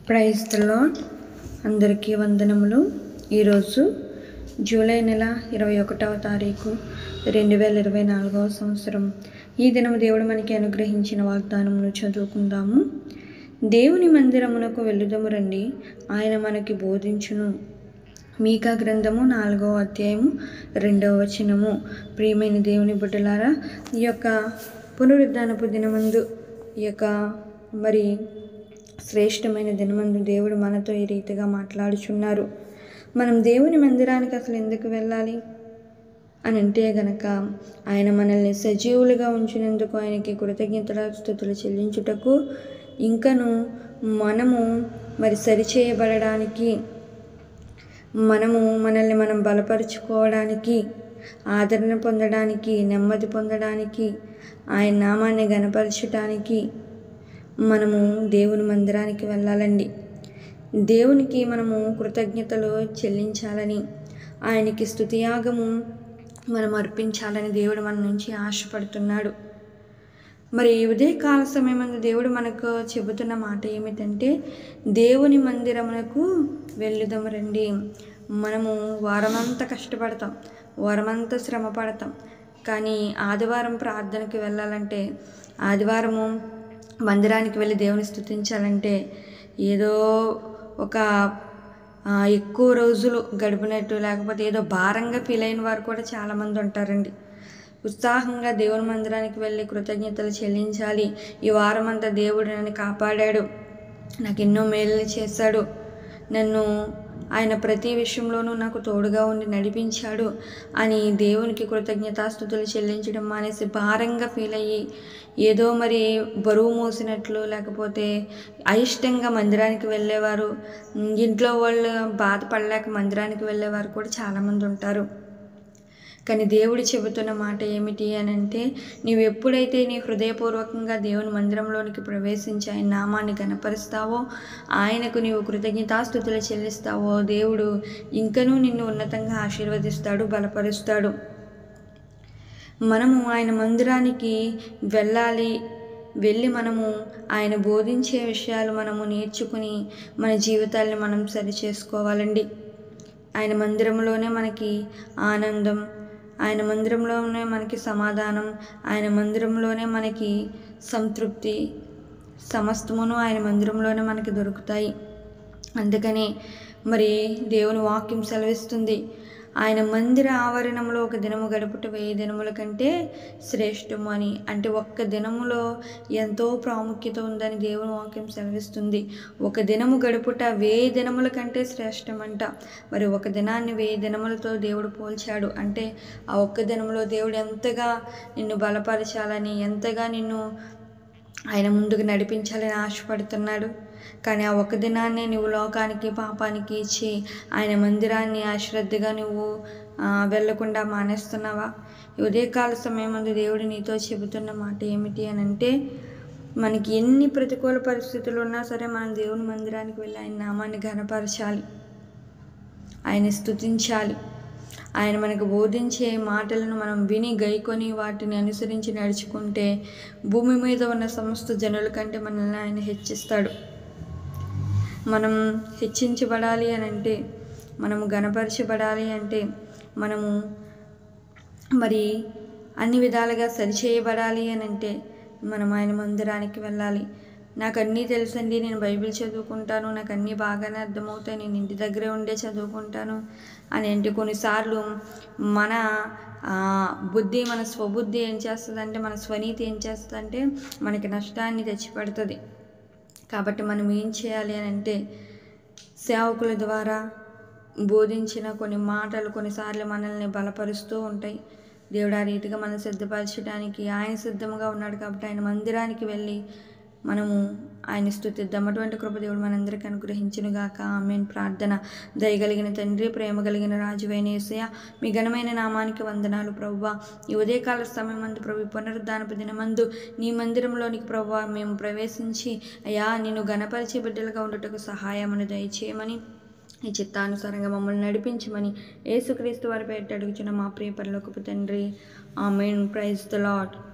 Praise the lord. అందరికీ వందనములు. ఈరోజు జూలై నెల 21వ తారీఖు 2024వ సంవత్సరం. ఈ దినము దేవుడు మనకి అనుగ్రహించిన వాగ్దానమును చదువుకుందాము. దేవుని మందిరమునకు వెళ్ళుదము రండి, ఆయన మనకి బోధించును. మీకా గ్రంథము 4వ అధ్యాయము 2వ వచనము. ప్రియమైన దేవుని బిడ్డలారా, ఈ యొక్క పునరుద్ధానపు దినమందు, ఈ యొక్క మరి శ్రేష్టమైన దినమందు దేవుడు మనతో ఈ రీతిగా మాట్లాడుచున్నారు. మనం దేవుని మందిరానికి అసలు ఎందుకు వెళ్ళాలి అని అంటే గనక, ఆయన మనల్ని సజీవులుగా ఉంచినందుకు ఆయనకి కృతజ్ఞతాస్తుతులు చెల్లించుటకు, ఇంకను మనము మరి సరిచేయబడడానికి, మనల్ని మనం బలపరుచుకోవడానికి, ఆదరణ పొందడానికి, నెమ్మది పొందడానికి, ఆయన నామాన్ని గణపరచడానికి మనము దేవుని మందిరానికి వెళ్ళాలండి. దేవునికి మనము కృతజ్ఞతలు చెల్లించాలని, ఆయనకి స్తుతియాగము మనం అర్పించాలని దేవుడు మన నుంచి ఆశపడుతున్నాడు. మరి ఉదయకాల సమయమందు దేవుడు మనకు చెబుతున్న మాట ఏమిటంటే, దేవుని మందిరమునకు వెళ్ళుదము రండి. మనము వారమంతా కష్టపడతాం, వారమంతా శ్రమ పడతాం, కానీ ఆదివారం ప్రార్థనకి వెళ్ళాలంటే, ఆదివారము మందిరానికి వెళ్ళి దేవుని స్తుతించాలంటే ఏదో ఒక ఎక్కువ రోజులు గడిపినట్టు, లేకపోతే ఏదో భారంగా ఫీల్ అయిన వారు కూడా చాలామంది ఉంటారండి. ఉత్సాహంగా దేవుని మందిరానికి వెళ్ళి కృతజ్ఞతలు చెల్లించాలి. ఈ వారం అంతా దేవుడు నన్ను కాపాడాడు, నాకు ఎన్నో మేలు చేశాడు, నన్ను ఆయన ప్రతి విషయంలోనూ నాకు తోడుగా ఉండి నడిపించాడు అని దేవునికి కృతజ్ఞతాస్తుతులు చెల్లించడం మానేసి భారంగా ఫీల్ అయ్యి, ఏదో మరి బరువు మోసినట్లు, లేకపోతే అయిష్టంగా మందిరానికి వెళ్ళేవారు, ఇంట్లో వాళ్ళు బాధపడలేక మందిరానికి వెళ్ళేవారు కూడా చాలామంది ఉంటారు. కానీ దేవుడు చెబుతున్న మాట ఏమిటి అని అంటే, నీవు ఎప్పుడైతే నీ హృదయపూర్వకంగా దేవుని మందిరంలోనికి ప్రవేశించి ఆయన నామాన్ని గణపరుస్తావో, ఆయనకు నీవు కృతజ్ఞతాస్తుతులు చెల్లిస్తావో, దేవుడు ఇంకనూ నిన్ను ఉన్నతంగా ఆశీర్వదిస్తాడు, బలపరుస్తాడు. మనము ఆయన మందిరానికి వెళ్ళి మనము ఆయన బోధించే విషయాలు మనము నేర్చుకుని మన జీవితాలను మనం సరి చేసుకోవాలండి. ఆయన మందిరంలోనే మనకి ఆనందం, ఆయన మందిరంలోనే మనకి సమాధానం, ఆయన మందిరంలోనే మనకి సంతృప్తి, సమస్తమును ఆయన మందిరంలోనే మనకి దొరుకుతాయి. అందుకని మరి దేవుని వాక్యం సెలవిస్తుంది, ఆయన మందిర ఆవరణంలో ఒక దినము గడుపుట 1000 దినముల కంటే శ్రేష్టము అని. అంటే ఒక్క దినములో ఎంతో ప్రాముఖ్యత ఉందని దేవుని వాక్యం సెలవిస్తుంది. ఒక దినము గడుపుట 1000 దినముల కంటే శ్రేష్టమంట. మరి ఒక దినాన్ని 1000 దినములతో దేవుడు పోల్చాడు. అంటే ఆ ఒక్క దినంలో దేవుడు ఎంతగా నిన్ను బలపరచాలని, ఎంతగా నిన్ను ఆయన ముందుకు నడిపించాలని ఆశపడుతున్నాడు. కానీ ఆ ఒక దినాన్ని నువ్వు లోకానికి, పాపానికి ఇచ్చి ఆయన మందిరాన్ని అశ్రద్ధగా నువ్వు వెళ్ళకుండా మానేస్తున్నావా? ఉదయకాల సమయం ముందు దేవుడు నీతో చెబుతున్న మాట ఏమిటి అని అంటే, మనకి ఎన్ని ప్రతికూల పరిస్థితులు ఉన్నా సరే మనం దేవుని మందిరానికి వెళ్ళి ఆయన నామాన్ని ఘనపరచాలి, ఆయన స్తుతించాలి. ఆయన మనకు బోధించే మాటలను మనం విని గైకొని వాటిని అనుసరించి నడుచుకుంటే భూమి మీద ఉన్న సమస్త జనుల కంటే మనల్ని ఆయన హెచ్చిస్తాడు. మనం హెచ్చించబడాలి అని అంటే, మనము గణపరచబడాలి అంటే, మనము మరి అన్ని విధాలుగా సరిచేయబడాలి అని అంటే మనం ఆయన మందిరానికి వెళ్ళాలి. నాకు అన్నీ తెలుసండి, నేను బైబిల్ చదువుకుంటాను, నాకు అన్నీ బాగానే అర్థమవుతాయి, నేను ఇంటి దగ్గరే ఉండే చదువుకుంటాను అని అంటే కొన్నిసార్లు మన బుద్ధి, మన స్వబుద్ధి ఏం చేస్తుందంటే, మన స్వనీతి ఏం చేస్తుందంటే మనకి నష్టాన్ని తెచ్చిపెడుతుంది. కాబట్టి మనం ఏం చేయాలి అని అంటే, సేవకుల ద్వారా బోధించిన కొన్ని మాటలు కొన్నిసార్లు మనల్ని బలపరుస్తూ ఉంటాయి. దేవుడు ఆ రీతిగా మనం సిద్ధపరచడానికి ఆయన సిద్ధంగా ఉన్నాడు. కాబట్టి ఆయన మందిరానికి వెళ్ళి మనము ఆయన స్తుతిద్దాం. అటువంటి కృప దేవుడు మనందరికీ అనుగ్రహించునుగాక. ఆమేన్. ప్రార్థన. దయగలిగిన తండ్రి, ప్రేమ కలిగిన రాజువైన యేసయ్య, మీ ఘనమైన నామానికి వందనాలు ప్రభువా. ఈ ఉదయకాల సమయం మందు ప్రభు, పునరుద్ధానపు దినమందు నీ మందిరంలోనికి ప్రభువా మేము ప్రవేశించి అయ్యా నిన్ను ఘనపరిచే బిడ్డలుగా ఉండుటకు సహాయమును దయచేయమని, ఈ చిత్తానుసారంగా మమ్మల్ని నడిపించమని యేసుక్రీస్తు వారి పేరిట అడుగుచున్న మా ప్రియ పరలోకపు తండ్రి. ఆమేన్. Praise the lord.